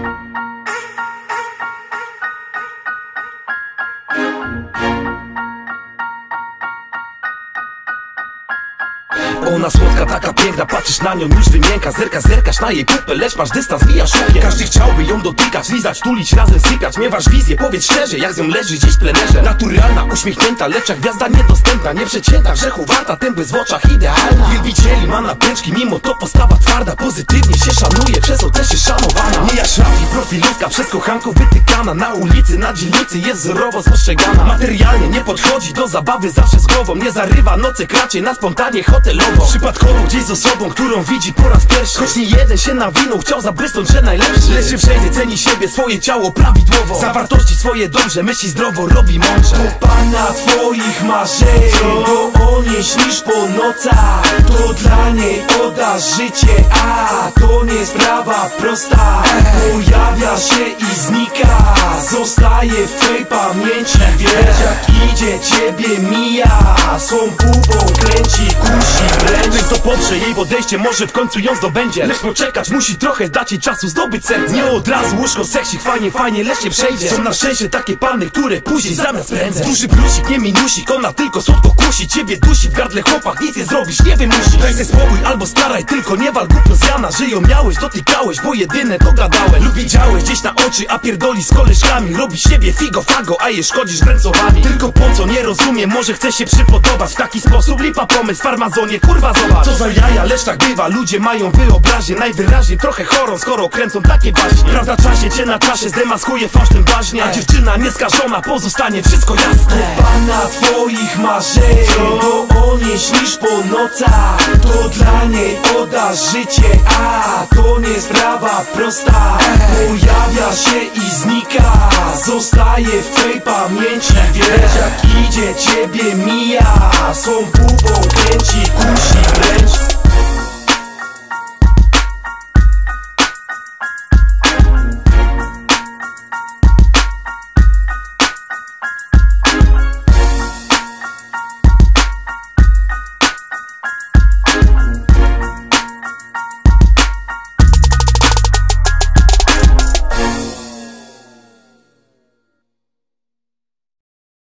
Ona słodka, taka piękna, patrzysz na nią, już wymięka. Zerkasz na jej pupę, lecz masz dystans, bijasz okiem. Każdy chciałby ją dotykać, lizać, tulić, razem sypiać. Miewasz wizję, powiedz szczerze, jak z nią leży gdzieś w plenerze. Naturalna, uśmiechnięta, lecz jak gwiazda niedostępna. Nieprzecięta, grzechu warta, ten błysk w oczach idealna. Wielbicieli ma napręczki, mimo to postawa twarda. Pozytywnie się szanuje, przez to też jest szanowana. Nie jak szlafi, profilówka, przez kochanków wytykana. Na ulicy, na dzielnicy jest wzorowo spostrzegana. Materialnie nie podchodzi do zabawy, zawsze z głową. Nie zarywa nocy, kracie na spontanie hotelowo. Przypadkowo gdzieś z osobą, którą widzi po raz pierwszy. Choć nie jeden się nawinął, chciał zabrysnąć, że najlepszy. Lecz się wszędzie ceni siebie, swoje ciało prawidłowo. Zawartości swoje dobrze, myśli zdrowo, robi mądrze. To pana twoich marzeń, to o niej śnisz po nocach. To dla niej oddasz życie, a to nie sprawa prosta. Pojawia się i znika, zostaje w twej pamięci. Wiesz jak idzie, ciebie mija, swą pupą kręci, kusi wręcz. Kto poprze jej podejście, może w końcu ją zdobędzie. Lecz poczekać musi trochę, dać jej czasu zdobyć serce. Nie od razu łóżko, seksik, fajnie, lecz nie przejdzie. Są na szczęście takie panny, które później zamiast prędzej. Duży plusik, nie minusik, ona tylko słodko kusi. Ciebie dusi, w gardle chłopak, nic nie zrobisz, nie wymusi. Daj se spokój albo staraj, tylko nie wal głupio z Jana. Że ją miałeś, dotykałeś, bo jedyne to gadałeś. Lub widziałeś gdzieś na oczy, a pierdoli z koleżkami. Robisz siebie figo fago, a jej szkodzisz ręcowami. Tylko po co, nie rozumiem, może chce się przypodobać. W taki sposób lipa pomysł, farmazonie, kurwa zobacz. Co za jaja, lecz tak bywa, ludzie mają wyobraźnię. Najwyraźniej trochę chorą, skoro kręcą takie baśnie. Prawda czasie cię na czasie zdemaskuje fałsz tym baśnie. A dziewczyna nieskażona pozostanie, wszystko jasne. To pana twoich marzeń, to o niej śnisz po nocach. To dla niej oddasz życie, a to nie sprawa prosta. Pojawia się i znika, zostaje w twej pamięci. Wiesz jak idzie, ciebie mija, swą pupą kręci, kusi wręcz.